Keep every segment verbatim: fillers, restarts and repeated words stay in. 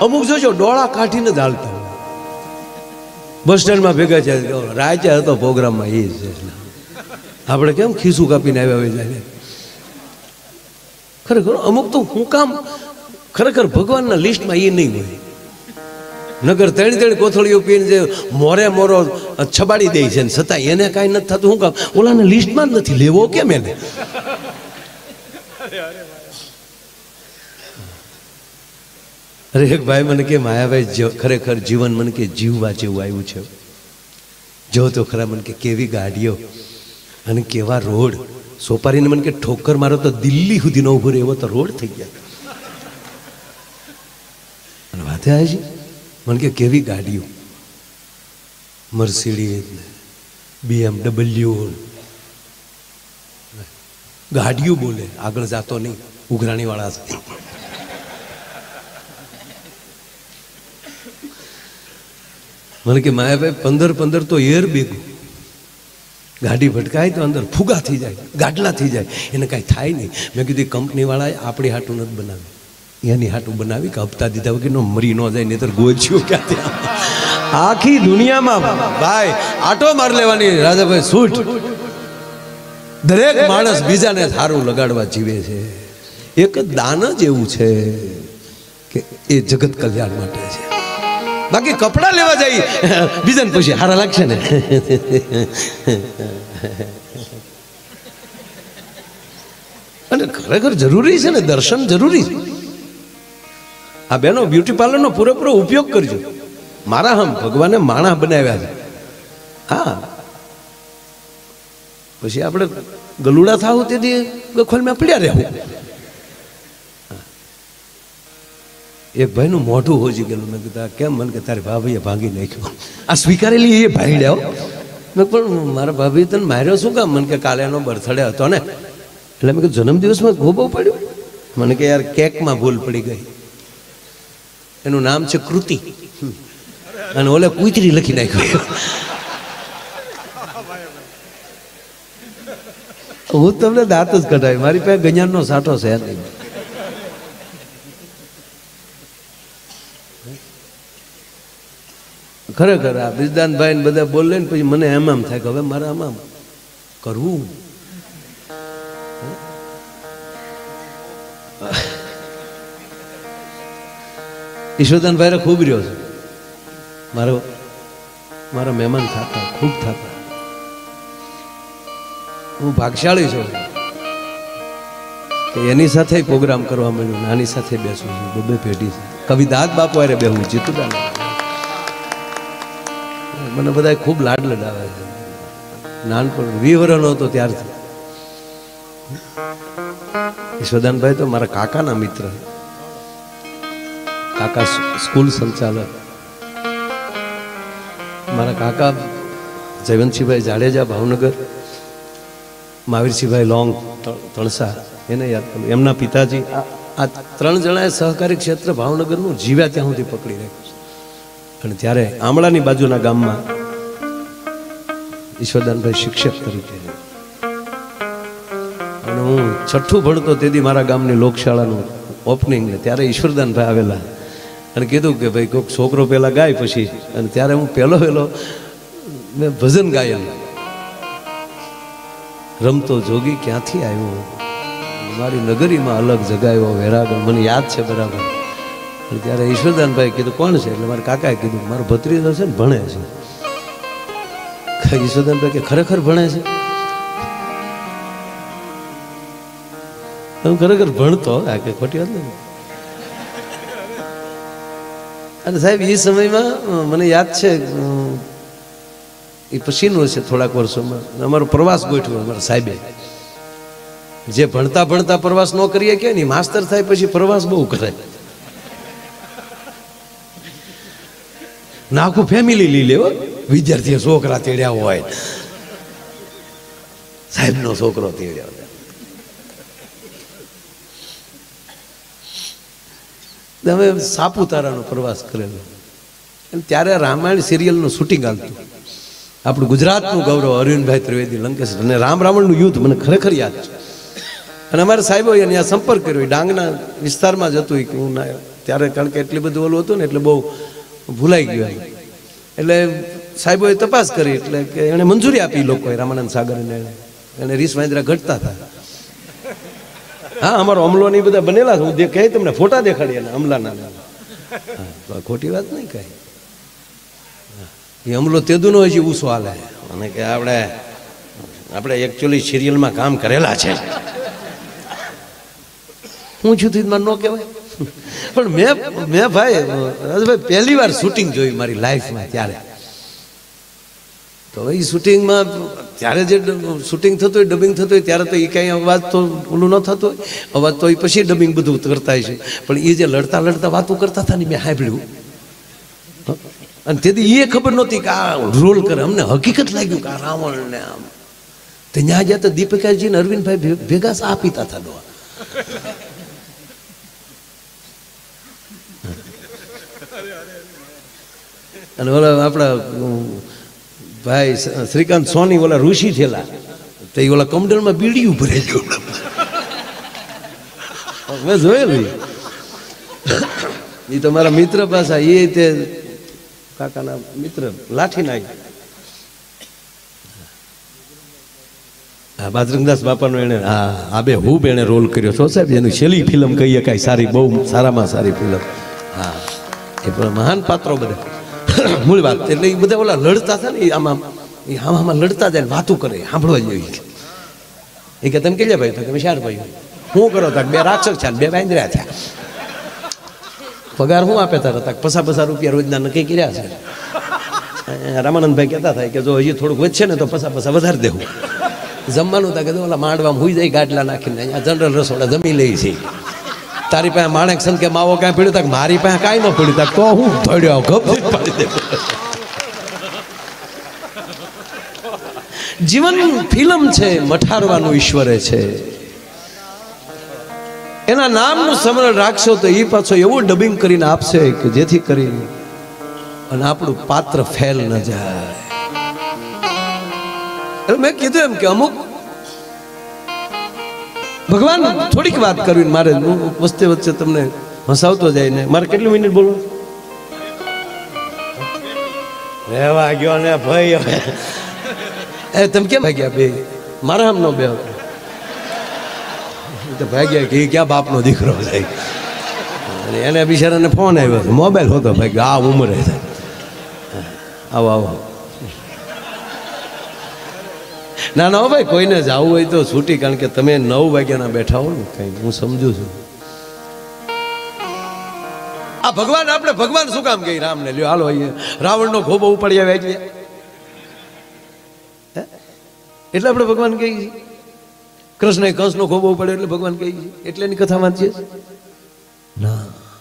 અમુક જોજો ડોળા કાઢીને જ હાલતા હોય. બસ સ્ટેન્ડમાં ભેગા છે, રાતે હતો પ્રોગ્રામમાં એ છે. આપણે કેમ ખીસું કાપીને આવ્યા હોય જાય. ખરેખર અમુક તો હું કામ ખરેખર ભગવાનના લિસ્ટમાં એ નહીં હોય. નગર ત્રણ ત્રણ કોથળીઓ પીને જે મોરે મોરો છબાડી દે છે, છતાં એને કાંઈ નથી થતું. શું કામ? ઓલાને લિસ્ટમાં જ નથી લેવો કેમ એને? અરે એક ભાઈ મને કે માયાભાઈ ખરેખર જીવન મને કે જીવવા જેવું આવ્યું છે. જો તો ખરા મને કે કેવી ગાડીઓ અને કેવા રોડ. સોપારીને મને કે ઠોકર મારો તો દિલ્હી સુધી ન ઉભો રહે એવો તો રોડ થઈ ગયા. અને વાતે આવે છે મને કે કેવી ગાડીઓ, મર્સિડીઝ, બીએમડબલ્યુ ગાડીઓ બોલે, આગળ જાતો નહીં, ઉઘરાણી વાળા છે. મને કે માયાભાઈ પંદર પંદર તો એર બેગું, ગાડી ભટકાય તો અંદર ફુગા થઈ જાય, ગાડલા થઈ જાય, એને કાંઈ થાય નહીં. મેં કીધું કંપનીવાળાએ આપણી હાટું નથી બનાવી, એની હાટું બનાવી કે હપ્તા દીધા વગર મરી ન જાય, નહીતર ગોચ્યું ક્યાંથી. આખી દુનિયામાં ભાઈ આટો માર લેવાની રાજાભાઈ છૂટ. દરેક માણસ બીજાને સારું લગાડવા જીવે છે. એક દાન જ એવું છે કે એ જગત કલ્યાણ માટે છે. બાકી કપડા લેવા જાય બીજાને પછી હારા લાગશે ને. અને ખરેખર જરૂરી છે ને, દર્શન જરૂરી છે. આ બેનો બ્યુટી પાર્લરનો પૂરેપૂરો ઉપયોગ કરજો. મારા હમ ભગવાને માણસ બનાવ્યા છે. હા, પછી આપણે ગલુડા થાવું તેથી ગખોલમાં પડ્યા રહેવું. એક ભાઈનું મોઢું હોજી ગયેલું. મેં કીધું કેમ? મને કે તારી ભાભીએ ભાંગી નાખ્યો. આ સ્વીકારેલી એ ભાઈ લ્યાવો. મેં પણ મારા ભાભી તને માર્યો શું કામ? મને કે કાલે એનો બર્થડે હતો ને, એટલે મેં કીધું જન્મદિવસમાં ગોબો પડ્યો. મને કે યાર કેકમાં ભૂલ પડી ગઈ. એનું નામ છે કૃતિ અને ઓલે કુતરી લખી નાખ્યો. હું તમને દાંત જ કઢાવી, મારી પાસે ગજાનનો સાઠો છે નહીં. ખરેખર આ બિરદાનભાઈ ને બધા બોલે ને પછી મને એમ આમ થાય કે હવે મારે આમ કરવું. ઈશ્વરદાનભાઈ ખૂબ રહ્યો છે મારો, મારા મહેમાન થતા ખૂબ થતા. હું ભાગશાળી છું કે એની સાથે પ્રોગ્રામ કરવા મળ્યું, આની સાથે બેસું છું. બબે પેઢી છે. કવિદાસ બાપુ અરે બેહું જીતુડા મને બધા ખૂબ લાડ લડાવે છે. નાનપણ વીસ વર્ષનો હતો ત્યારથી. ઈશ્વરદાનભાઈ તો મારા કાકાના મિત્ર, કાકા સ્કૂલ સંચાલક. મારા કાકા જયવંતસિંહભાઈ જાડેજા ભાવનગર, મહાવીરસિંહભાઈ લોંગ તણસા, એને યાદ કરું. એમના પિતાજી આ ત્રણ જણાએ સહકારી ક્ષેત્ર ભાવનગરનું જીવ્યા ત્યાં સુધી પકડી રાખ્યું છે. અને ત્યારે આમળાની બાજુના ગામમાં ઈશ્વરદાનભાઈ શિક્ષક તરીકે, અને હું છઠ્ઠું ભણતો તેથી મારા ગામની લોકશાળાનું ઓપનિંગ ને ત્યારે ઈશ્વરદાનભાઈ આવેલા અને કીધું કે ભાઈ કોઈક છોકરો પહેલા ગાય પછી. અને ત્યારે હું પહેલો પહેલો મેં ભજન ગાયેલું, રમતો જોગી ક્યાંથી આવ્યો, મારી નગરીમાં અલગ જગાયો વેરાગણ. મને યાદ છે બરાબર. ત્યારે ઈશ્વરદાનભાઈ કીધું કોણ છે? એટલે મારા કાકાએ કીધું મારો ભત્રીજો છે ને ભણે છે. ઈશ્વરદાનભાઈ કે ખરેખર ભણે છે? હું ખરેખર ભણતો, આ કે ખોટી વાત નથી. અને સાહેબ એ સમયમાં મને યાદ છે, એ પછીનું છે થોડાક વર્ષોમાં, અમારો પ્રવાસ ગોઠવ્યો અમારા સાહેબે. જે ભણતા ભણતા પ્રવાસ ન કરીએ કે નહીં, માસ્તર થાય પછી પ્રવાસ બહુ કરે. નાખું ફેમિલી લઈ લેવો, વિદ્યાર્થી છોકરા તેડ્યા હોય, સાહેબનો છોકરો તેડ્યા હોય. અમે સાપુતારાનો પ્રવાસ કરેલો. અને ત્યારે રામાયણ સિરિયલનું શૂટિંગ હાલતું. આપણું ગુજરાતનું ગૌરવ અરવિંદભાઈ ત્રિવેદી લંકેશ અને રામ રાવણનું યુદ્ધ મને ખરેખર યાદ છે. અને અમારા સાહેબો અહીંયા સંપર્ક કર્યો, ડાંગના વિસ્તારમાં જ હતું કે હું ના ત્યારે કારણ કે એટલી બધું ઓલું હતું ને એટલે બહુ ભૂલાઈ ગયું. એટલે સાહેબોએ તપાસ કરી એટલે કે એણે મંજૂરી આપી લોકોએ રામાનંદ સાગરને એને રીસ વાંદરા ઘટતા હતા. હા અમારો અમલો ને બધા બનેલા છે. હું કહે તમને ફોટા દેખાડી એના અમલાના. હા ખોટી વાત નહીં કાંઈ. એ અમલો તેદુનો હજી ઉસો હાલે અને કે આપણે આપણે એકચ્યુઅલી સિરિયલમાં કામ કરેલા છે. હું છું થી ન કહેવાય પણ મેં મેં ભાઈ ભાઈ પહેલી વાર શૂટિંગ જોઈ મારી લાઈફમાં ત્યારે. તો એ શૂટિંગમાં ત્યારે જે શૂટિંગ થતું હોય ડબિંગ થતું હોય ત્યારે તો એ કાંઈ અવાજ તો ઓલું ન થતું હોય. અવાજ તો એ પછી ડબિંગ બધું કરતા હોય છે. પણ એ જે લડતા લડતા વાતો કરતા હતા ને મેં સાંભળ્યું અને તેથી એ ખબર નહોતી કે આ રોલ કરે. અમને હકીકત લાગ્યું કે આ રાવણ ને આમ તો ત્યાં જ્યાં તો દીપિકાજી ને અરવિંદભાઈ ભેગા સા પીતા હતા ડોહા. અને ઓલા આપણા ભાઈ શ્રીકાંત સોની ઓલા ઋષિ થયેલા તો એ ઓલા કમડલમાં બીડીયું ભરેલું મેં જોયેલું. એ તો મારા મિત્ર પાછા એ તે કાકાના મિત્ર લાઠી નાખ્યું. હા બાજરંગદાસ બાપાનો એને હા આ બે હુબ એને રોલ કર્યો છો સાહેબ. એની છેલ્લી ફિલ્મ કહીએ કાંઈ સારી બહુ સારામાં સારી ફિલ્મ. હા એ પણ મહાન પાત્રો બધા મૂળ વાત. એટલે એ બધા ઓલા લડતા હતા ને આમાં એ આમાં આમાં લડતા જાય વાતું કરે સાંભળવા જેવી. એ કે તમે કેટલા ભાઈ તો તમે ચાર ભાઈ. શું કરો તા બે રાક્ષસ છે બે વાંદરા થયા. પગાર શું આપે તારા તક પસા પસા રૂપિયા રોજના નક્કી કર્યા છે. રામાનંદભાઈ કહેતા થાય કે જો હજી થોડુંક વધશે ને તો પસા પસા વધારે દેવું. જમવાનું તા કે ઓલા માંડવામાં હુઈ જાય ગાટલા નાખીને અહીંયા જનરલ રસોડા જમી લે છે. તારી પાસે માણેક સન કે માવો કાંઈ પડ્યું તક મારી પાસે કાંઈ ન પડ્યું તક તો હું ધોડ્યો ગપ પાડી દે. જીવન ફિલ્મ છે મઠારવાનું ઈશ્વરે છે. એના નામનું સ્મરણ રાખશો તો એ પાછો એવું ડબિંગ કરીને આપશે કે જેથી કરીને અને આપણું પાત્ર ફેલ ન જાય. એટલે મેં કીધું એમ કે અમુક ભગવાન થોડીક વાત કરવી મારે વચ્ચે વચ્ચે તમને હસાવતો જાય ને. મારે કેટલી મિનિટ બોલવું રહેવા ગયો ને ભાઈ. હવે એ તમે કેમ ભાગ્યા બે મારા આમ નો બે તો ભાગ્યા કે ક્યાં બાપનો દીકરો જાય. અને એને બિચારાને ફોન આવ્યો મોબાઈલ હોતો ભાઈ આ ઉંમરે થાય. આવો આવો ના ના ભાઈ કોઈને જવું હોય તો છૂટી. કારણ કે તમે નવ વાગ્યાના બેઠા હો ને કઈ હું સમજુ છું. આ ભગવાન આપણે ભગવાન શું કામ કહી રામને લ્યો હાલો રાવણનો ખોબો ઉપાડી આવે એટલે એટલે આપણે ભગવાન કહી છીએ. કૃષ્ણ કંસનો ખોબો ઉપાડ્યો એટલે ભગવાન કહી છીએ એટલે એની કથા વાંચીએ ના.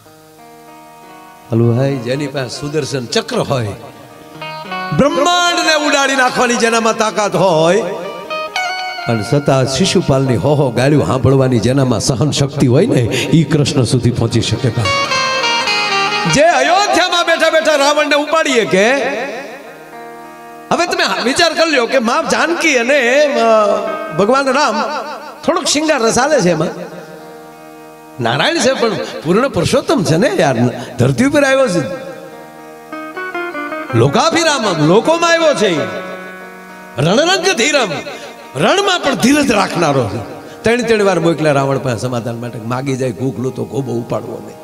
હાલો ભાઈ જેની પાસે સુદર્શન ચક્ર હોય બ્રહ્માંડ ને ઉડાડી નાખવાની જેનામાં તાકાત હોય અને છતાં શિશુપાલની હો હો ગાળ્યું સાંભળવાની જેનામાં સહન શક્તિ હોય ને એ કૃષ્ણ સુધી પહોંચી શકે. જે અયોધ્યામાં બેઠા બેઠા રાવણને ઉપાડીએ કે હવે તમે વિચાર કરી લો કે માં જાનકી અને ભગવાન રામ થોડોક શિંગાર રસ આલે છે. એમાં નારાયણ છે પણ પૂર્ણ પુરુષોત્તમ છે ને યાર. ધરતી ઉપર આવ્યો છે લોકાભિરામ લોકોમાં આવ્યો છે. રણરંગ ધીરમ રણમાં પણ ધીરજ રાખનારો છે. ત્રણ ત્રણ વાર મોકલ્યા રાવણ પાસે સમાધાન માટે. માગી જાય ભૂખલું તો ખોબો ઉપાડવો નહીં.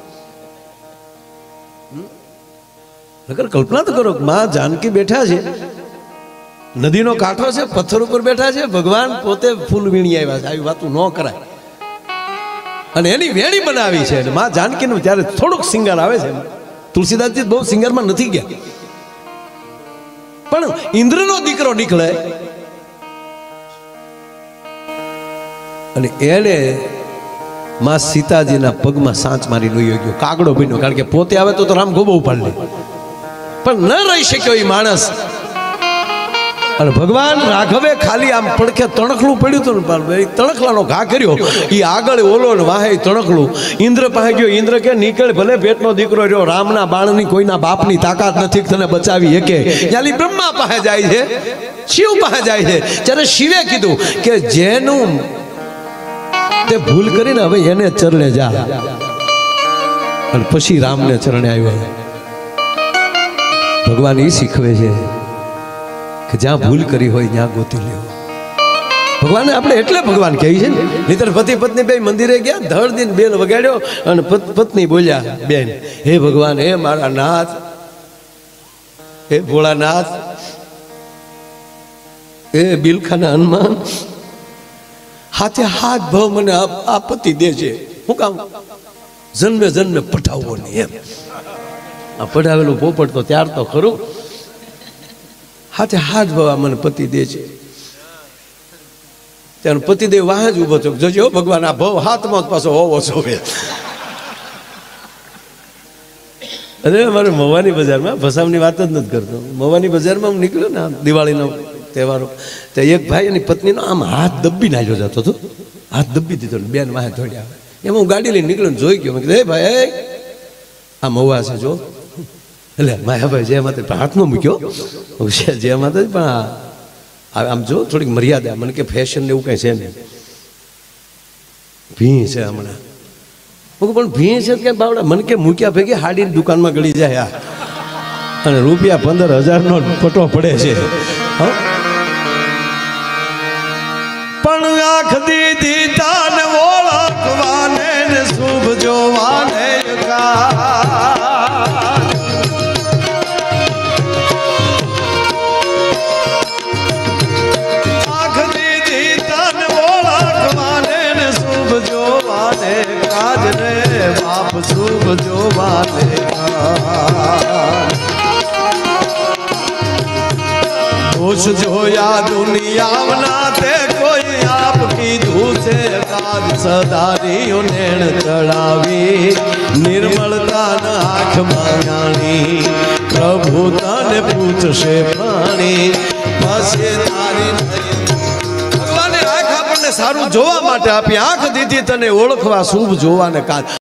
નકર કલ્પના તો કરો માં જાનકી બેઠા છે નદીનો કાંઠો છે પથ્થર ઉપર બેઠા છે. ભગવાન પોતે ફૂલ વીણી આવ્યા છે. આવી વાતું ન કરાય. અને એની વેણી બનાવી છે. અને માં જાનકીનું ત્યારે થોડુંક સિંગાર આવે છે. તુલસીદાસજી બહુ સિંગારમાં નથી ગયા પણ ઇન્દ્રનો દીકરો નીકળે અને એને માં સીતાજીના પગમાં સાંચ મારી લઈ ગયો. કાગડો બન્યો. કારણ કે પોતે આવે તો રામ ગોબો ઉપાડી લે પણ ન રહી શક્યો એ માણસ. અને ભગવાન રાઘવે ખાલી આમ પડખે તણખલું પડ્યું હતું ને તણખલાનો ઘા કર્યો. એ આગળ ઓલો ને વાહે તણખલું. ઇન્દ્ર પાસે ગયો. ઇન્દ્ર કે નીકળ ભલે પેટનો દીકરો રહ્યો રામના બાણની કોઈના બાપની તાકાત નથી તને બચાવી એકે. યાલી બ્રહ્મા પાસે જાય છે શિવ પાસે જાય છે. ત્યારે શિવે કીધું કે જેનું તે ભૂલ કરીને હવે એને ચરણે જા. અને પછી રામને ચરણે આવ્યા. ભગવાન એ શીખવે છે કે જ્યાં ભૂલ કરી હોય ત્યાં ગોતી લેવો. ભગવાન આપણે એટલે ભગવાન કહે છે ને, નહીતર પતિ પત્ની બે મંદિરે ગયા, ધડ દિન બેન વગાડ્યો અને પત્ની બોલ્યા, બેન હે ભગવાન, હે મારા નાથ, હે ભોળાનાથ, હે બિલખાના હનુમાન, હાથે હાથ ભાવ મને આ પતિ દે છે. હું કામ જન્મે જન્મે પઠાવવો નહીં એમ. આ પઢાવેલું પોપટ તો ત્યાર તો ખરું, હાથે હાથ ભાવ મને પતિ દે છે. ત્યાં પતિદેવ વાહ જ ઉભો થયો, જોજો ભગવાન આ ભાવ હાથમાં પાછો હોવો જોવે. અરે અમારે મવાની બજારમાં, ભસામની વાત જ નથી કરતો, મવાની બજારમાં હું નીકળ્યો ને દિવાળીનો તહેવારો, તો એક ભાઈ એની પત્નીનો આમ હાથ દબ્બી નાખ્યો જતો હતો, હાથ દબ્બી દીધો, બેન વાહે દોડ્યા. એમાં હું ગાડી લઈને નીકળ્યો ને જોઈ ગયો, મેં કીધું હે ભાઈ આ મવા છે જો. એટલે માયાભાઈ જે માતા હાથમાં મૂક્યો, જે માતા પણ આમ જો થોડીક મર્યાદા, મને કે ફેશન ને એવું કઈ છે નહીં, ભી છે હમણાં. હું પણ ભી છે કે બાવડા, મને કે મૂક્યા ભેગી હાડીની દુકાનમાં ગળી જાય અને રૂપિયા પંદર હજાર નો પટો પડે છે. પણ આંખ દીધી તાને ઓળખવાને ને શુભ જોવાને આંખ દીધી તાને ઓળખવાને ને શુભ જોવાને કાજ રે બાપ, શુભ જોવાને દોષ જોયા દુનિયાના તે કોઈ આપ કીધું છે કાજ સદારીઓ નેણ ચડાવી નિર્મળતા આંખમાં જાણી પ્રભુ તને પૂછશે પાણી પાસે તારી. ભગવાને આંખ આપણને સારું જોવા માટે આપી, આંખ દીધી તને ઓળખવા શુભ જોવાને કાજ.